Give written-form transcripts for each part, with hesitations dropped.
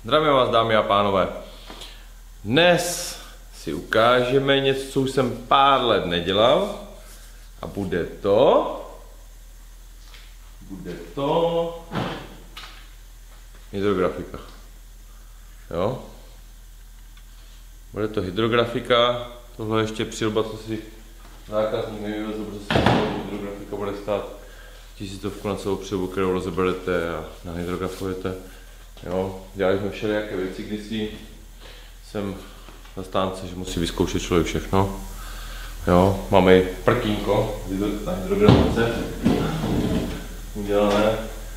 Zdravím vás, dámy a pánové. Dnes si ukážeme něco, co už jsem pár let nedělal. A bude to hydrografika. Jo? Bude to hydrografika. Tohle ještě přilba, co si zákazník nevyvezl, protože hydrografika bude stát 1000 na celou přilbu, kterou rozeberete a nahydrografujete. Jo, dělali jsme všelijaké věci, kdysi jsem zastánce, že musí vyzkoušet člověk všechno. Jo, máme i prkínko na hydrografice udělané.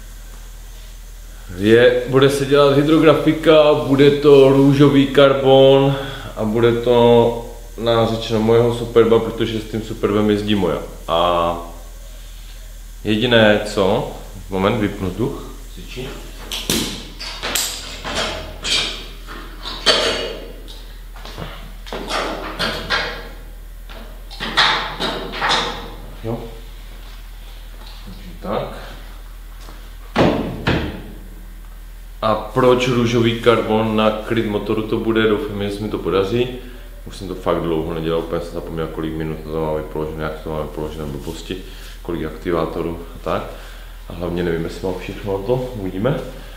Bude se dělat hydrografika, bude to růžový karbon a bude to nářečeno mojeho Superba, protože s tím Superbem jezdí moja. A jediné co, moment, vypnu vzduch, cvičí. Jo. Tak. A proč růžový karbon na klid motoru to bude? Doufám, že se mi to podaří. Už jsem to fakt dlouho nedělal, úplně jsem zapomněl, kolik minut to máme položené, jak to máme položené blbosti, kolik aktivátorů a tak. A hlavně nevím, jestli mám všechno to, uvidíme.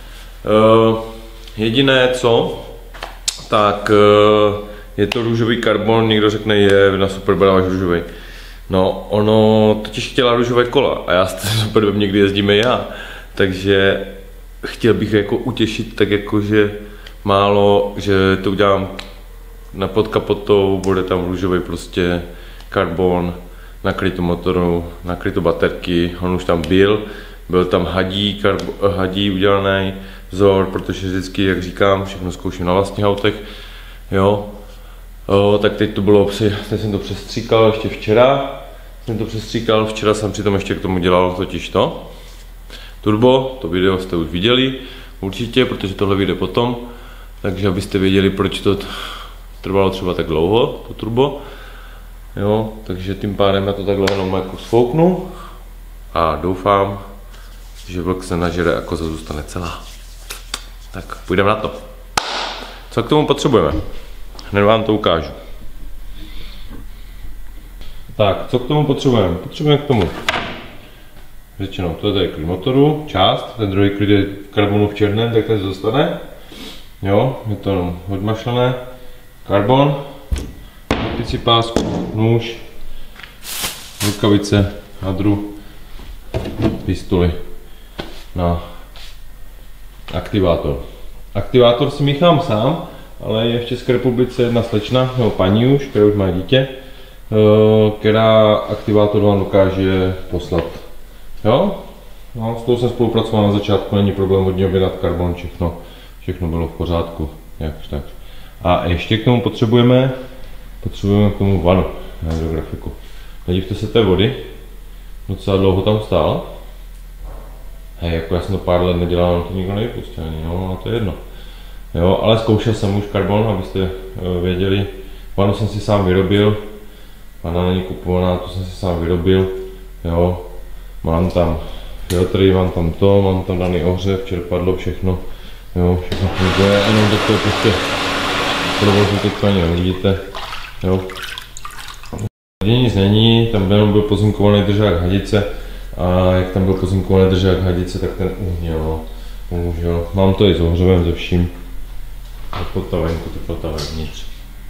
Jediné co, tak je to růžový karbon, někdo řekne, je na Superba dáváš růžový. No, ono totiž chtěla růžové kola a já s tím Superbem někdy jezdíme já, takže chtěl bych jako utěšit tak jako, že málo, že to udělám pod kapotou, bude tam růžový prostě karbon, nakrytou motoru, nakrytou baterky, on už tam byl tam hadí udělaný vzor, protože vždycky, jak říkám, všechno zkouším na vlastních autech, jo. Tak teď to bylo, teď jsem to přestříkal ještě včera, včera jsem přitom ještě k tomu dělal totiž to turbo, to video jste už viděli určitě, protože tohle vyjde potom, takže abyste věděli, proč to trvalo třeba tak dlouho, to turbo, jo, takže tím pádem já to takhle jenom jako sfouknu a doufám, že vlk se nažere a koza zůstane celá. Tak půjdeme na to. Co k tomu potřebujeme? Hned vám to ukážu. Tak, co k tomu potřebujeme? Potřebujeme k tomu řečeno, to je klid motoru, část, ten druhý klid je karbonu v černém, tak ten zůstane. Jo, je to jenom odmašlené. Karbon, anticipásku, nůž, rukavice, hadru, pistoli na aktivátor. Aktivátor si míchám sám, ale je v České republice jedna slečna, nebo paní už, která už má dítě, která aktivátor vám dokáže poslat. Jo? No, s tou jsem spolupracoval na začátku, není problém od něj objednat karbon, všechno bylo v pořádku. Jakž tak. A ještě k tomu potřebujeme k tomu vanu na hydrografiku. Nedivte se té vody, docela dlouho tam stál. Hej, jako já jsem to pár let nedělal, to nikdo nevypustil ani, no, a to je jedno. Jo, ale zkoušel jsem už karbon, abyste věděli. Vanu jsem si sám vyrobil, vana není kupovaná, to jsem si sám vyrobil. Jo, mám tam filtry, mám tam to, mám tam daný ohřev, čerpadlo, všechno. Jo, všechno funguje, jenom do toho prostě provozu teď ani nevidíte. Jo. Nic není, tam jenom byl pozinkovaný držák hadice a jak tam byl pozinkovaný držák hadice, tak ten uhněl. Bohužel. Mám to i s ohřevem, se vším. Teplota venku, teplota vevnitř.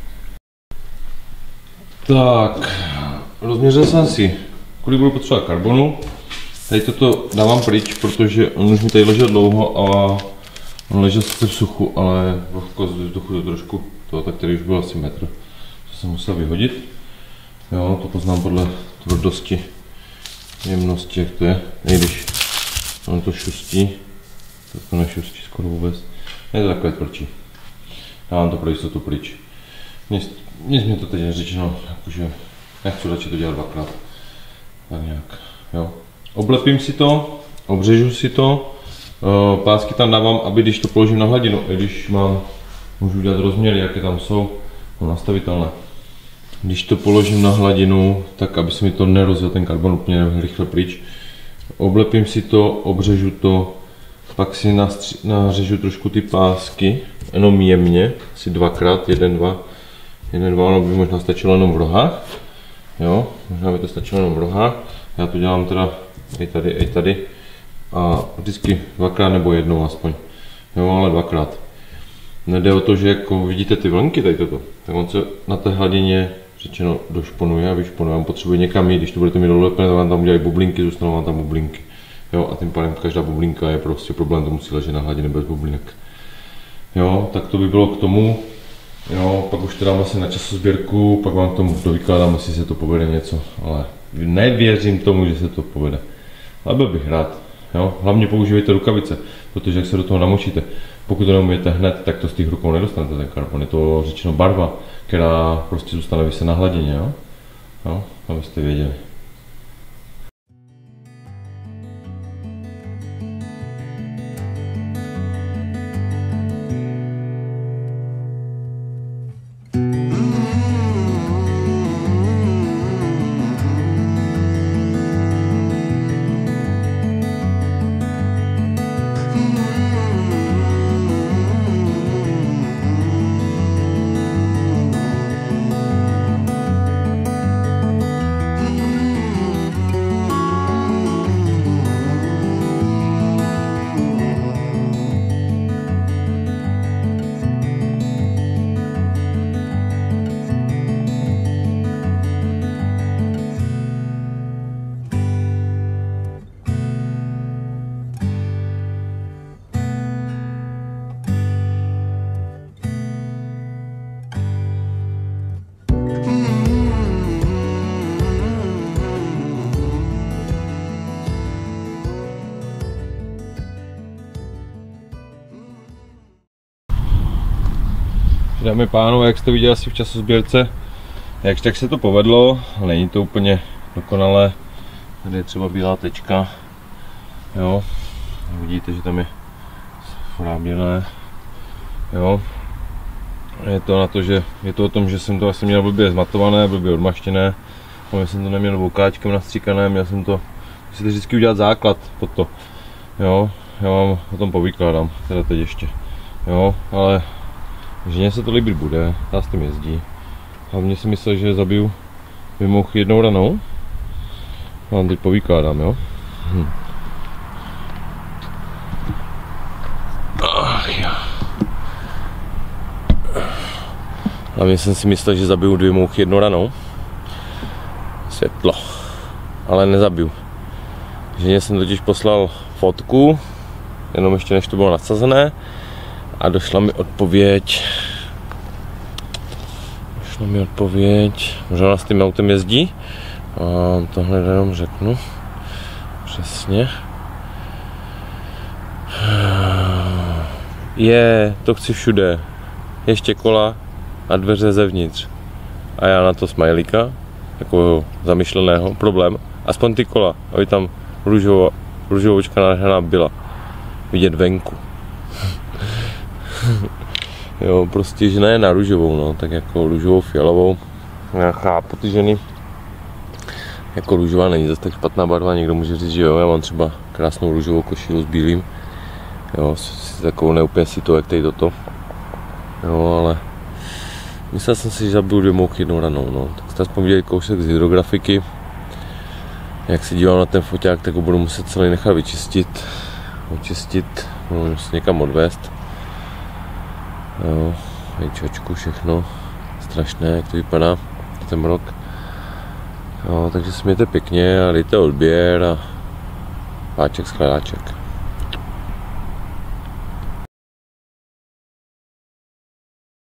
Tak, rozměřil jsem si, kolik budu potřebovat karbonu. Tady toto dávám pryč, protože on už mi tady ležel dlouho a on ležel sice v suchu, ale vlhko z vzduchu to trošku, tak tady už byl asi metr. To jsem musel vyhodit. Jo, to poznám podle tvrdosti, jemnosti, jak to je. I když on to šustí, tak to nešustí skoro vůbec. Je to takové tvrdší. Dávám to pro jistotu pryč. Nic mě to teď neřečeno, jakože nechci radši to dělat dvakrát. Tak nějak, jo. Oblepím si to, obřežu si to. Pásky tam dávám, aby když to položím na hladinu, i když můžu udělat rozměry, jaké tam jsou, no, nastavitelné. Když to položím na hladinu, tak aby se mi to nerozjel ten karbon úplně rychle pryč. Oblepím si to, obřežu to, pak si nařežu trošku ty pásky, jenom jemně, asi dvakrát, jeden, dva, ono by možná stačilo jenom v rohách. Jo, možná by to stačilo jenom v rohách. Já to dělám teda i tady a vždycky dvakrát nebo jednou aspoň. Jo, ale dvakrát. Nejde o to, že jako vidíte ty vlnky tady toto, tak on se na té hladině řečeno došponuje a vyšponuje. On potřebuje někam jít, když to budete mít dolepené, tak vám tam udělají bublinky, zůstanou vám tam bublinky. Jo, a tím pádem každá bublinka je prostě problém, to musí ležet na hladině bez bublinek. Jo, tak to by bylo k tomu. Jo, pak už to dám vlastně na časozběrku, pak vám k tomu dovykládám, jestli se to povede něco, ale nevěřím tomu, že se to povede. Ale byl bych rád. Jo, hlavně používejte rukavice, protože jak se do toho namočíte, pokud to neumíte hned, tak to z těch rukou nedostanete ten karbon. Je to řečeno barva, která prostě zůstane vyset na hladině, jo? Jo, abyste věděli. Dámy a pánové, jak jste viděli asi v časozběrce, jakž tak se to povedlo, ale není to úplně dokonalé. Tady je třeba bílá tečka, jo, vidíte, že tam je bílé, jo. Je to na to, že je to o tom, že jsem to asi měl blbě zmatované, blbě odmaštěné, ale jsem to neměl voukáčkem nastříkané, měl jsem to, musíte vždycky udělat základ pod to, jo, já vám o tom povykládám, teda teď ještě, jo, ale ženě se to líbit bude, ta s tím jezdí. Hlavně si myslel, že zabiju vymouchy jednou ranou. Já vám teď povykládám, jo. Ach jo. Hlavně jsem si myslel, že zabiju dvě mouchy jednou ranou. Světlo. Ale nezabiju. Ženě jsem totiž poslal fotku, jenom ještě než to bylo nadsazené. A došla mi odpověď, možná ona s tím autem jezdí, a tohle jenom řeknu, přesně. To chci všude, ještě kola a dveře zevnitř. A já na to smajlíka, jako zamyšleného, problém, aspoň ty kola, aby tam růžovočka nádherná byla, vidět venku. Jo, prostě žena je na růžovou, no, tak jako růžovou, fialovou. Já chápu ty ženy. Jako růžová není zase tak špatná barva, někdo může říct, že jo, já mám třeba krásnou růžovou košílu s bílým. Jo, si takovou neúplně si to, jak tady toto. Jo, ale myslel jsem si, že zabiju dvě mouchy jednou ranou, no. Tak jste aspoň viděli kousek z hydrografiky. Jak se dívám na ten foťák, tak ho budu muset celý nechat vyčistit. Očistit, budu se někam odvést. Jo, vejčočku, všechno strašné, jak to vypadá ten rok. Jo, takže se mějte pěkně a dejte odběr a páček, shledáček.